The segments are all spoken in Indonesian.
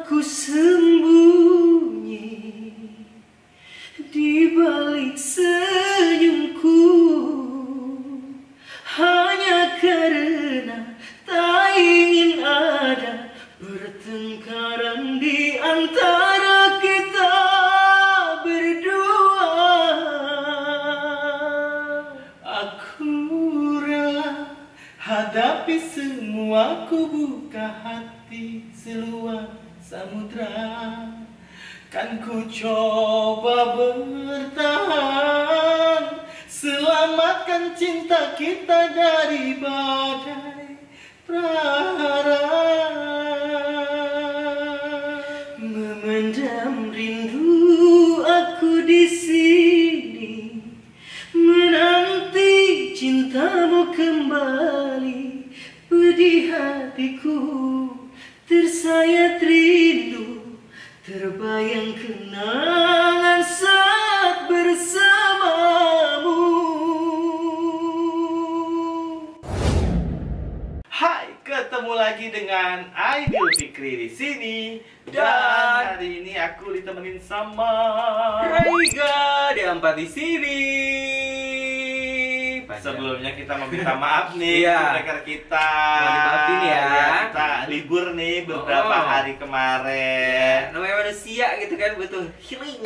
Aku sembunyi di balik senyumku, hanya karena tak ingin ada pertengkaran di antara kita berdua. Aku rela hadapi semua, ku buka hati seluas samudra. Kan ku coba bertahan, selamatkan cinta kita dari badai prahara. Memendam rindu aku di sini, menanti cintamu kembali. Pedih hatiku tersayat rindu, terbayang kenangan saat bersamamu. Hai, ketemu lagi dengan Aidil Fikri di sini. Dan hari ini aku ditemenin sama Raiga Diampat di sini. Sebelumnya kita meminta maaf nih Iya. mereka kita. Mau dimaafin ya. Kita libur nih beberapa hari kemarin. Namanya manusia gitu kan, butuh healing.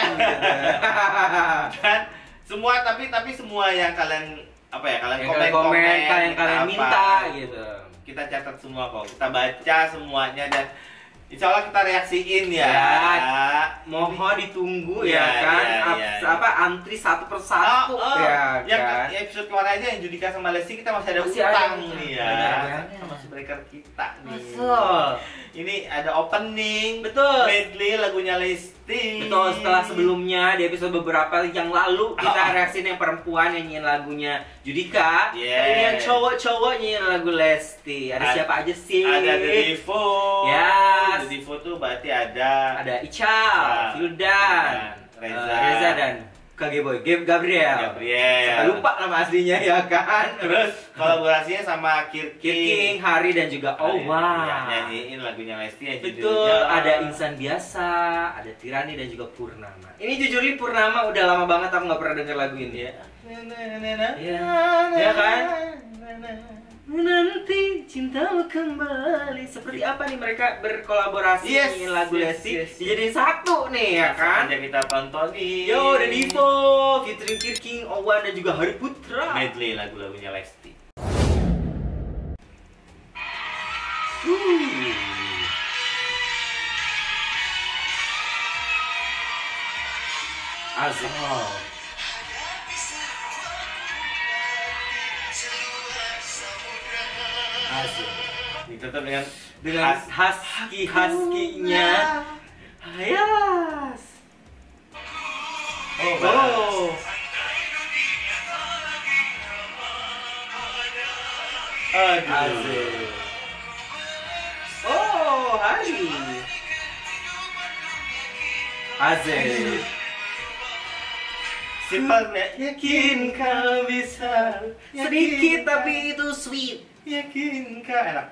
Dan semua tapi semua yang kalian kalian Yang komen yang kalian minta gitu. Kita catat semua kok, kita baca semuanya dan insya Allah kita reaksiin ya. Mohon ditunggu Iya, ya kan. iya. Antri satu persatu ya yang kan. episode kemarin aja yang Judika sama Lesti kita masih ada Masih utang ada. nih ya. Benar. Sama subscriber kita nih. Betul. Ini ada opening, Betul. medley lagunya Lesti. Betul, setelah sebelumnya di episode beberapa yang lalu kita reaksiin yang perempuan nyanyiin lagunya Judika. Yeah. Kali ini yang cowok-cowok nyanyiin lagu Lesti. Ada siapa aja sih? Ada The Divo. Yes. The Divo tuh berarti ada Ical, Hildan, Reza dan KG Boy, Gabriel. Sampai lupa nama aslinya ya kan. Terus kolaborasinya sama King, Hari dan juga Owa. Nyanyiin lagunya Lesti yang Betul, judulnya ada Insan Biasa, ada Tirani dan juga Purnama. Ini jujur nih Purnama udah lama banget aku nggak pernah denger lagu ini ya. Iya kan? Menanti cintamu kembali. Seperti apa nih mereka berkolaborasi nyanyiin lagu Lesti? Dijadiin satu nih ya kan? Aja kita tontonin. Yo, The Divo, featuring King, Owa dan juga Hari Putra. Medley lagu-lagunya Lesti. Asik. Asik. Ditutup Dengan husky-nya. Hayas. Oh. Aduh. Asik. Oh, Hari. Asik. Sifatnya yakin kau bisa. Sedikit tapi itu sweet. Yakin kau enak.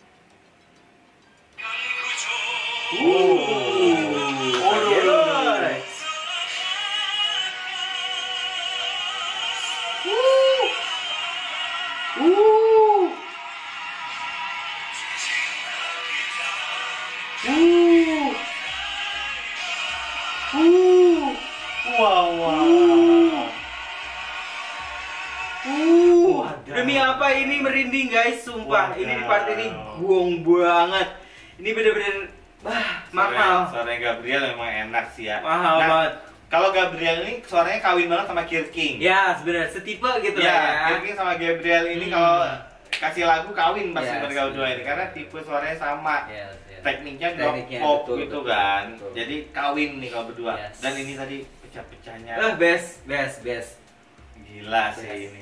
Demi apa ini merinding guys, sumpah. Ini di part ini gong banget. Ini bener-bener mahal. Suaranya Gabriel memang enak sih ya. Mahal banget. Kalau Gabriel ini suaranya kawin banget sama King. Ya, sebenarnya setipe gitu ya. ya. King sama Gabriel ini kalau kasih lagu kawin pasti mereka berdua ini karena tipe suaranya sama. Tekniknya drop pop gitu kan. Betul. Jadi kawin nih kalau berdua. Yes. Dan ini tadi pecah-pecahnya. Best. Gila sih ini.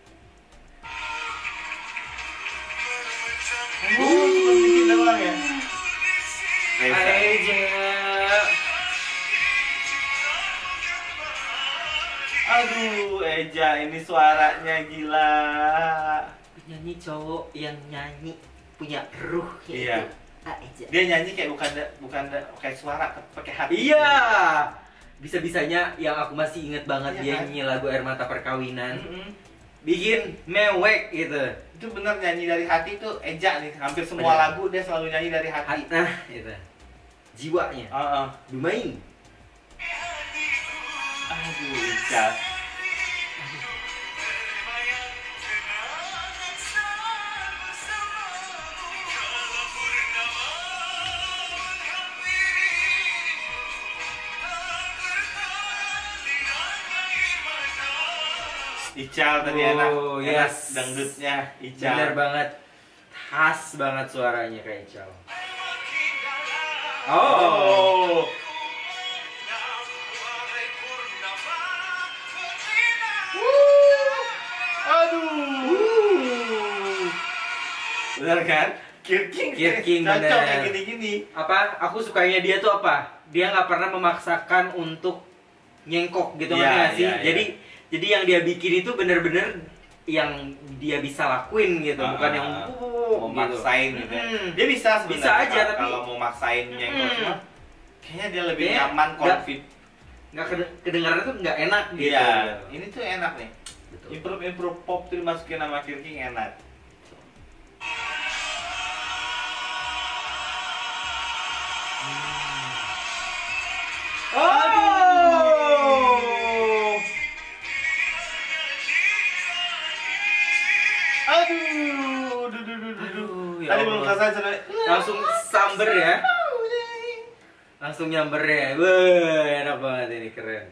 Bikin doang ya. Aduh, Eja ini suaranya gila. Penyanyi cowok yang nyanyi punya ruh. Iya. Dia nyanyi kayak bukan kayak suara, pakai hati. Iya. Bisa-bisanya yang aku masih inget banget, dia kan? nyanyi lagu Air Mata Perkawinan. Bikin mewek gitu. Itu bener nyanyi dari hati tuh Eja nih. Hampir semua lagu dia selalu nyanyi dari hati. Nah, itu. Jiwanya. Dumain. Aduh, Ica. Ical tadi enak yes. dangdutnya Ical. Bener banget, khas banget suaranya kayak Ical. Bener kan? Kirking bener. Cocok kayak gini-gini. Apa? Aku sukanya dia tuh apa? Dia nggak pernah memaksakan untuk nyengkok gitu kan sih. Jadi yang dia bikin itu bener-bener yang dia bisa lakuin gitu, bukan yang mau maksain gitu. Dia bisa sebenarnya. Bisa aja tapi kalau mau maksain nyengkok cuma kayaknya dia lebih nyaman, confident. Nggak kedengarannya tuh nggak enak gitu. Iya, ini tuh enak nih. Betul. Improve pop tuh dimasukin nama Kirking enak. Tadi belum selesai langsung samber ya. Langsung nyamber ya. Wah, enak banget ini, keren.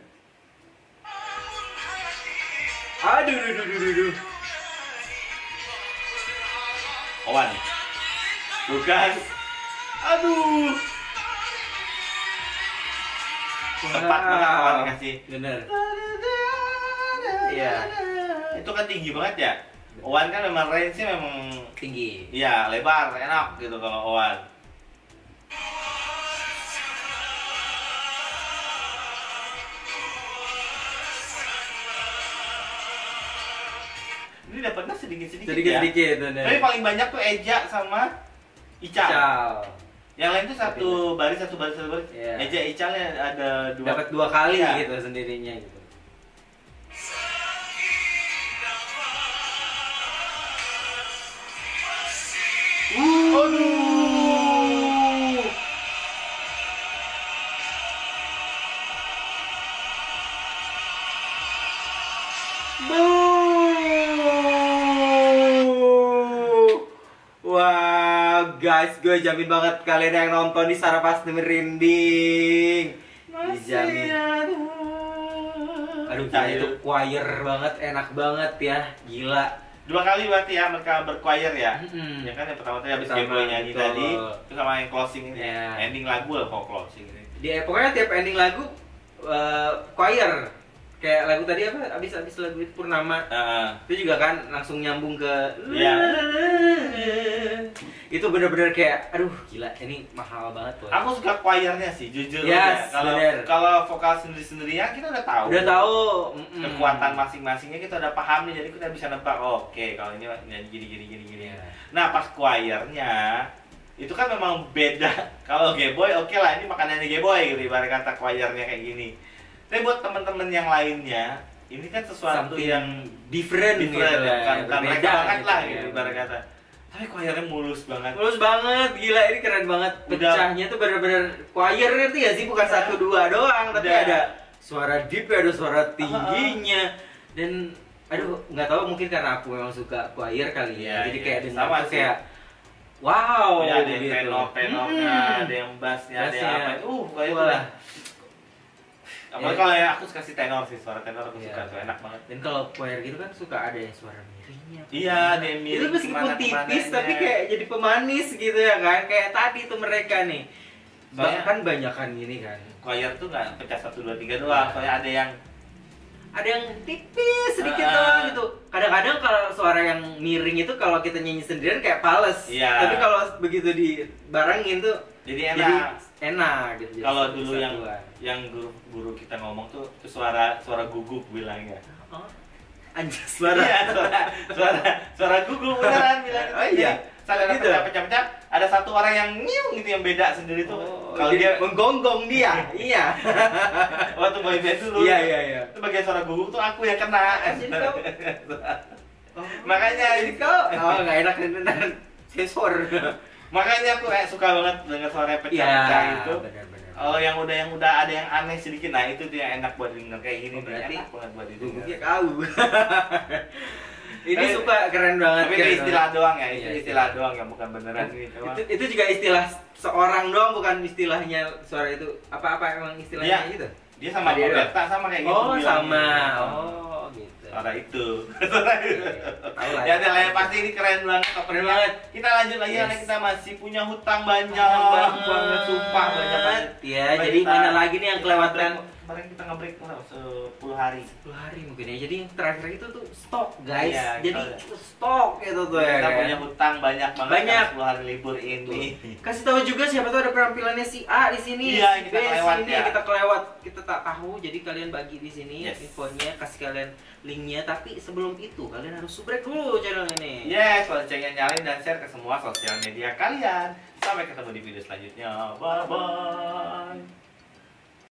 Aduh. Owan. Bukan. Aduh. Tepat banget Owan dikasih. Bener. Iya. Itu kan tinggi banget ya. Owan kan memang range-nya memang tinggi. Iya, lebar, enak gitu kalau Owan. Ini dapatnya sedikit-sedikit ya. Sedikit-sedikit. Tapi paling banyak tuh Eja sama Ical. Yang lain tuh satu baris. Yeah. Eja Icalnya ada dapat 2 kali gitu sendirinya gitu. Wah, guys, gue jamin banget kalian yang nonton di sana pasti merinding. Dijamin. Aduh, itu choir banget, enak banget ya, gila. 2 kali berarti ya mereka berchoir ya. Ya kan yang pertama tadi habis Game-Boy nyanyi tadi, terus sama yang closing ini. Ending lagu lah kok closing ini. Pokoknya tiap ending lagu choir. Kayak lagu tadi apa? Abis lagu itu Purnama. Itu juga kan langsung nyambung ke itu bener-bener kayak aduh gila, ini mahal banget loh. Aku suka choirnya sih, jujur ya. Kalau vokal sendiri-sendirian kita udah tahu. Kekuatan masing-masingnya kita udah paham nih, jadi kita bisa nebak. Oke, kalau ini nyanyi gini. Nah, pas choirnya itu kan memang beda. Kalau Game-Boy oke lah, ini makanannya Game-Boy gitu, ibarat kata choirnya kayak gini. Tapi buat teman-teman yang lainnya, ini kan sesuatu yang different gitu kan mereka banget lah gitu ibarat kata. Tapi choirnya mulus banget, gila, ini keren banget. Pecahnya tuh bener-bener choir itu ya sih, bukan 1-2 doang, tapi ada suara deep, ada suara tingginya. Dan aduh, nggak tahu, mungkin karena aku memang suka choir kali ya, jadi kayak dengar tuh kayak wow, ada yang tenor-tenornya, ada yang bassnya, ada yang apa, kayak itu lah. Apalagi kalau ya aku suka si tenor sih, suara tenor aku suka tuh, enak banget. Dan kalau choir gitu kan suka ada yang suara miringnya. Iya, ada yang miring. Itu meskipun tipis tapi kayak jadi pemanis gitu ya kan. Kayak tadi tuh mereka nih. Bahkan banyakan gini kan. Choir tuh nggak pecah 1, 2, 3 doang. Soalnya ada yang tipis sedikit doang gitu. Kadang-kadang kalau suara yang miring itu kalau kita nyanyi sendirian kayak pales. Tapi kalau begitu dibarengin tuh jadi enak gitu. Kalau dulu yang guru kita ngomong tuh suara gugup bilangnya. Anjir suara. Iya, suara Google beneran bilang gitu. Oh iya. Salah Gitu. pecah-pecah, ada satu orang yang nyium gitu yang beda sendiri tuh. Kalau dia menggonggong dia. Iya. Waktu boyband dulu. Iya. Itu bagian suara Google tuh aku yang kena. Jadi kau. Makanya jadi kau. Oh, enggak enak benar. Sensor. Makanya aku suka banget dengar suara pecah-pecah itu. Benar-benar. Oh, yang udah ada yang aneh sedikit. Nah, itu tuh yang enak buat denger kayak gini. Berarti enak banget buat didengar. Dia kau. Ini suka keren banget. Tapi itu istilah doang ya, itu istilah doang yang bukan beneran gitu. Itu juga istilah seorang doang, bukan istilahnya suara itu. Apa emang istilahnya gitu? Dia sama Beta sama kayak gitu. Oh, sama. Oh, gitu. Suara itu. Ya, ya pasti ini keren banget. Keren banget. Kita lanjut lagi karena kita masih punya hutang banyak banget, sumpah banyak banget. Ya, jadi mana lagi nih yang kelewatan? Kemarin kita nge-break 10 hari. 10 hari mungkin ya. Jadi yang terakhir itu tuh stok, guys. Iya, jadi stok itu tuh ya. Kita punya hutang banyak banget. Banyak. 10 hari libur ini. Kasih tahu juga siapa tahu ada penampilannya si A di sini. Iya, kita kelewat sini, ya. Kita kelewat. Kita tak tahu. Jadi kalian bagi di sini infonya, kasih kalian linknya. Tapi sebelum itu kalian harus subrek dulu channel ini. Yes, loncengnya nyalain dan share ke semua sosial media kalian. Sampai ketemu di video selanjutnya. Bye bye.